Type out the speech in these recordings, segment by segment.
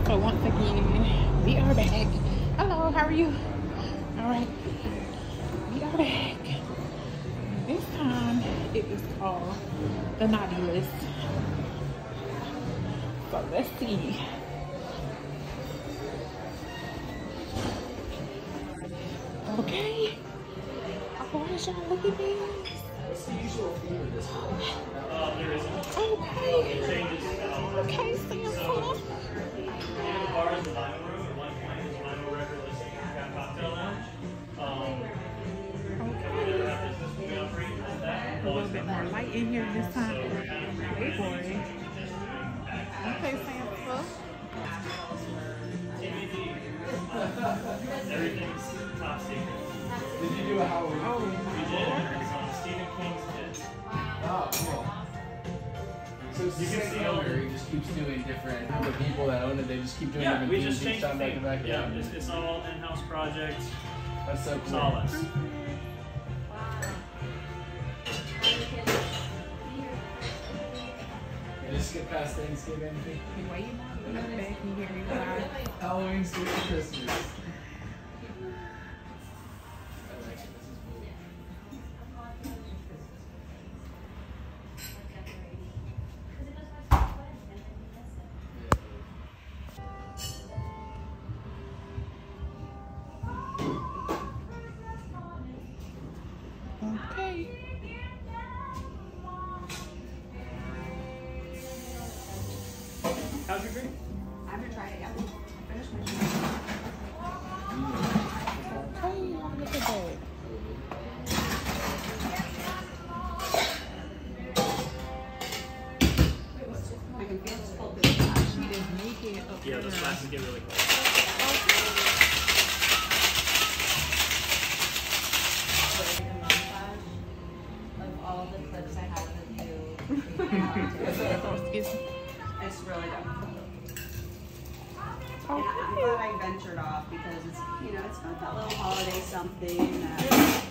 So once again, we are back. Hello, how are you? All right, we are back. This time it is called the naughty list. So let's see. Okay. Oh, y'all look at this. What's the usual theme of this one? There isn't. Okay. Okay, Sam. So, the bar is the dining room, and one point is wine record listing, we've got cocktail lounge. A little bit more light in here this time. Hey, boy. Okay, Sam. Everything's top secret. Did you do a Halloween? Oh, We did. Stephen King's did. Oh, cool. So it's You the can same see all owner, he just keeps doing different, the people that own it, they just keep doing Yeah, different we themes just each changed the time back to theme. back. Yeah, it's all in-house project. That's so It's cool. all us. I just skip past Thanksgiving. why you not back and hear me live? Halloween, Stupid Christmas. Okay. How's your drink? I haven't tried it yet. I finished my Okay, look at that. I can feel it's full through the top. She is naked up Yeah, those there. glasses get really cold. Of all the clips I have with you. It's really good. And I'm glad I ventured off because it's, you know, it's got that little holiday something that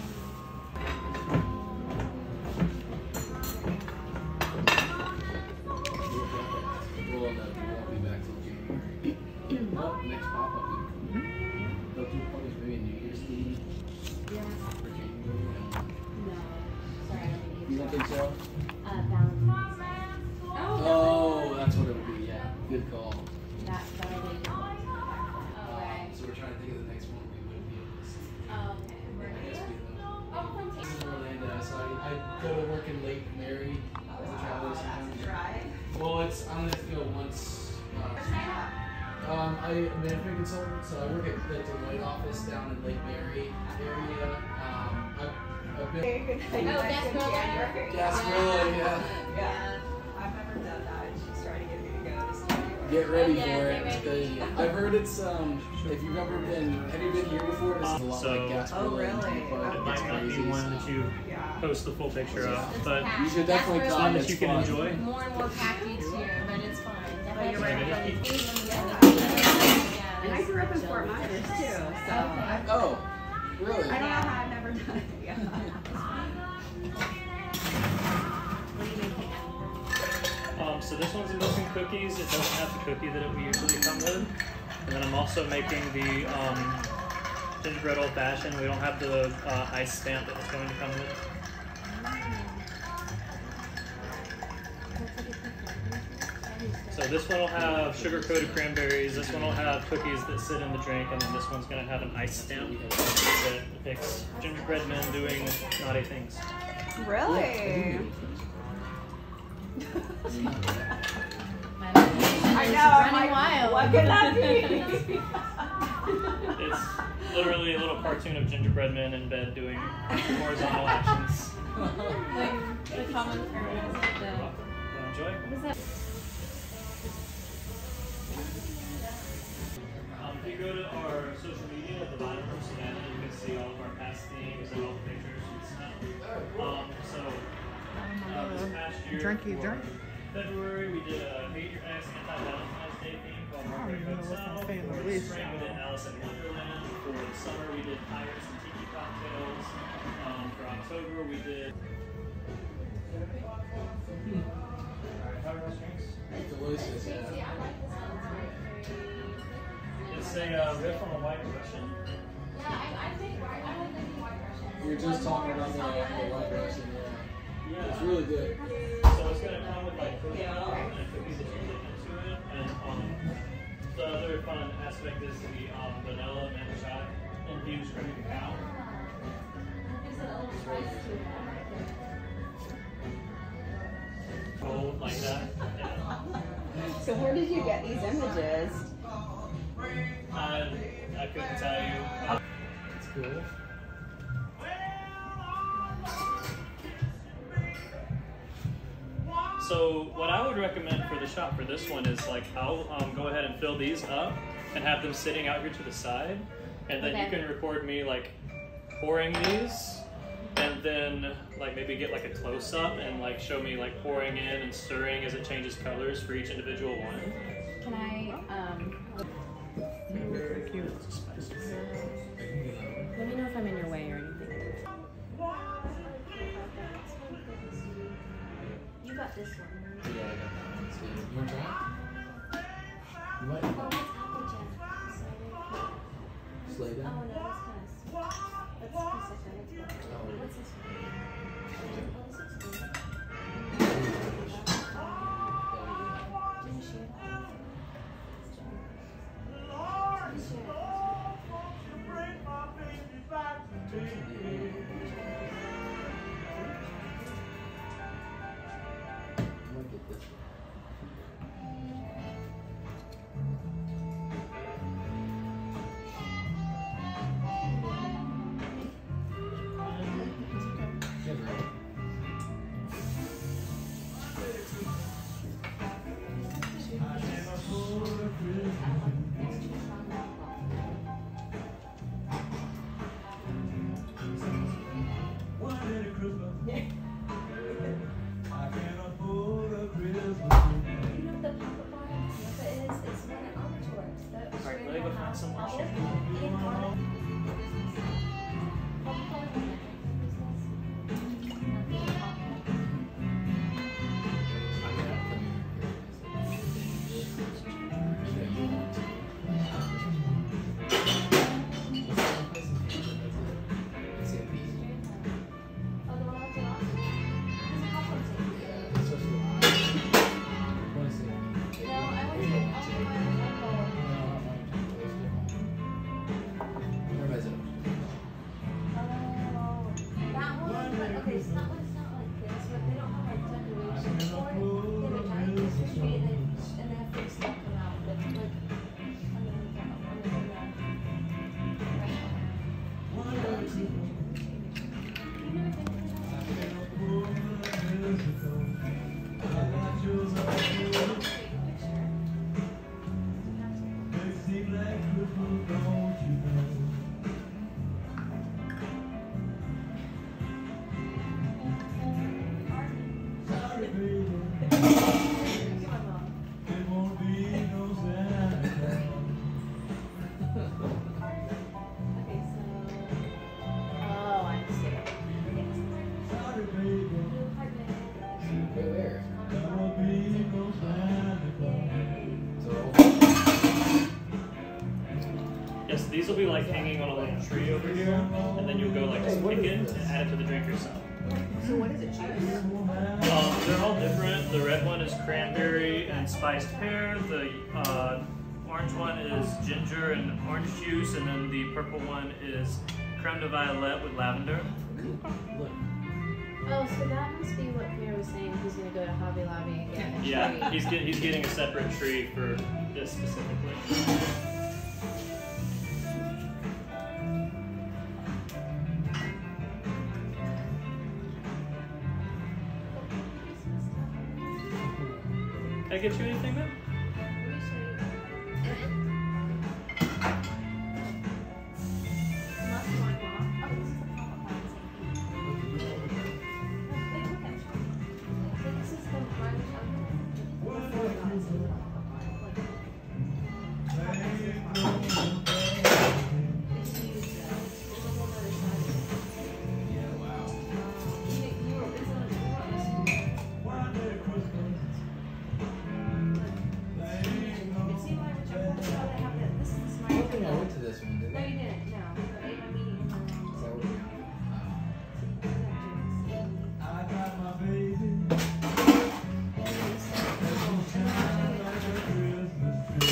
We won't be back till January. Oh, next pop-up. They'll do probably maybe New Year's Eve for January. no. Sorry, I don't think You don't think so? Valentine's Day. Oh, that's what it would be, yeah. Good call. That's what I did. So we're trying to think of the next one we wouldn't be able to see. Oh, okay. I guess we will. This is in Orlando, so I go to work in Lake Mary as a traveler sometimes. Well, it's I'm gonna go once. I'm a management consultant, so I work at the Deloitte office down in Lake Mary area. I've been Gasparilla, yeah. Yeah. I've never done that. She's trying to get me to go to see you. Get ready for it. It's good. I've heard it's if you've ever been, have you been here before? This is a lot So- like Gasparilla. Oh, really? But It might it's not be crazy, one that you Yeah. post the full picture of, but You should definitely That's come. that It's you can fun. enjoy. More and more packed each year, but it's fun. But you're ready Yeah. for the Yeah. And I grew up in Fort Myers too, so I've, Oh, really? I don't know how I've never done it. Yeah. So this one's missing cookies. It doesn't have the cookie that it would usually come with. And then I'm also making the gingerbread old fashioned. We don't have the ice stamp that it's going to come with. So this one will have sugar-coated cranberries. This one will have cookies that sit in the drink, and then this one's going to have an ice stamp that depicts gingerbread men doing naughty things. Really? I know. I'm Running like, wild. what could that be? It's literally a little cartoon of gingerbread men in bed doing horizontal actions. Like the common purpose. Enjoy. What is that? If you go to our social media at the bottom of Savannah, you can see all of our past themes and all the pictures and stuff. This past year, for February, we did a Hate Your Ex Anti-Valentine's Day theme called Margaret Hotel. For the spring, we did Alice in Wonderland. For the summer, we did Pirates and Tiki Cocktails. For October, we did... Alright, how are those drinks? Delicious, yeah. It's a riff on a white Russian. Yeah, I think I don't think white Russian. You're just talking about the white Russian, yeah. It's really good. So it's gonna come with like cookies and cookies that you put into it. And the other fun aspect is the vanilla matcha infused cream cacao. Is it a little spice to it? Gold like that. Yeah. So where did you get these images? I couldn't tell you. It's cool. So what I would recommend for the shop for this one is like I'll go ahead and fill these up and have them sitting out here to the side, and then you can record me like pouring these, and then like maybe get like a close up and like show me like pouring in and stirring as it changes colors for each individual one. Can I, let me know if I'm in your way or anything. You got this one. Yeah, I got that one. So, you want to try it? You might. Oh, it's Applejack. Slay down? Oh, no, that's kind of sweet. That's specific. What's this one? Oh, this looks good. Can you share that? Can you share that? I might get this one. Yes, these will be like hanging on a little tree over here, and then you'll go like just pick it and add it to the drink yourself. So what is it, juice? They're all different. The red one is cranberry and spiced pear. The orange one is ginger and orange juice, and then the purple one is creme de violette with lavender. Oh, so that must be what Pierre was saying. He's going to go to Hobby Lobby and get a tree. Yeah, he's getting a separate tree for this specifically. Can I get you anything then?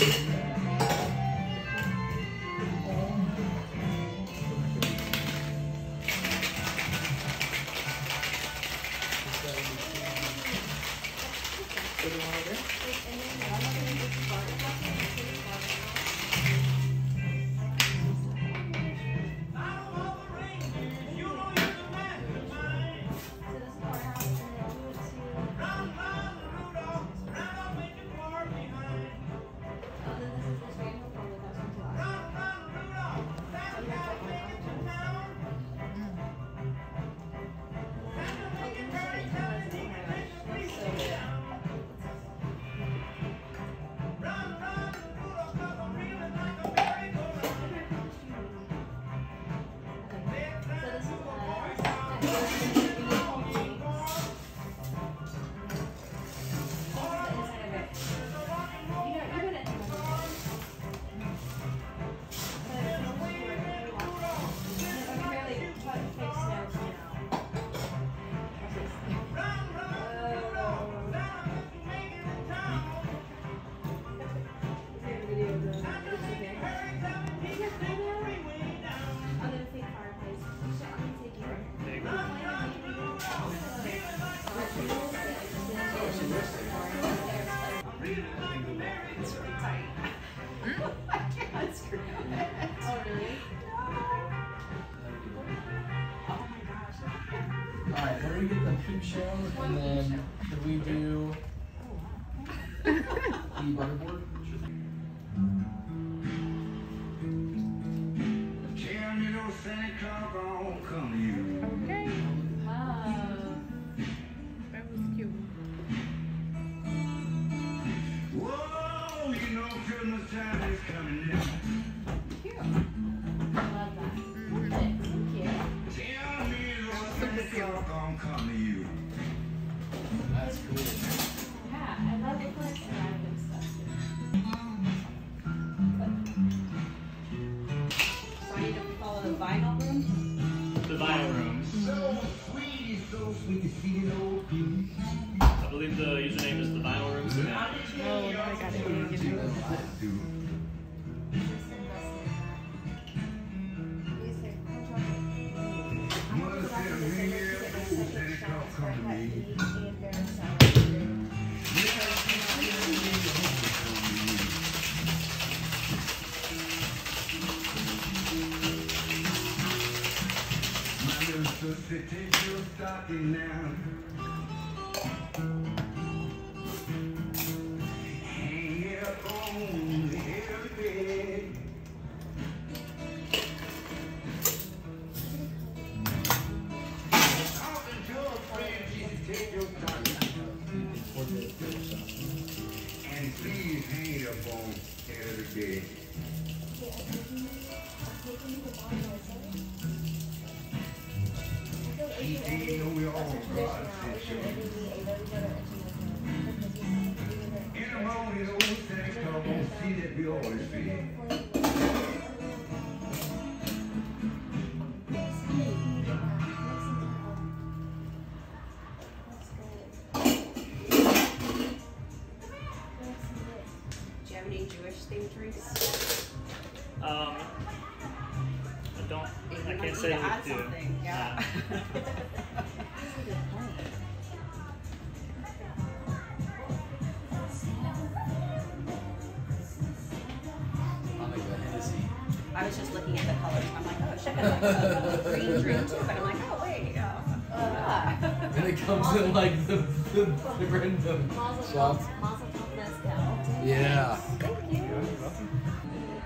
Alright, when we get the peep show, and then could we do the butterboard? Tell me no Santa Claus gon' come to you. Okay. That was cute. Whoa, you know Christmas time is coming now. Cute. I love that. Thank you. Tell me no Santa Claus gon' come to you. That's cool. Yeah, I love the collection random stuff too. So I need to follow the vinyl room. The vinyl room. So sweet, sweet old pea. I believe the username is the vinyl room. Savannah. Oh, I got it. Mother said, "Ring it up, Santa Claus come to me." My little sister, take your stocking now. Hang it up on the head of the bed. Talking to a friend, she said, take your stocking and please hang it up on the head of the bed. He didn't know we all brought in the morning, old Santa Claus won't see that we always feel. Do you have any Jewish themed drinks? I don't. You I might can't need say to we add do. something. Yeah. I'll make a Hennessy. I was just looking at the colors. I'm like, oh, shit, I like the green drink too. But I'm like, oh, wait. Yeah. And it comes in like the random shots. Mazel tov mezcal. Yeah. Thank you.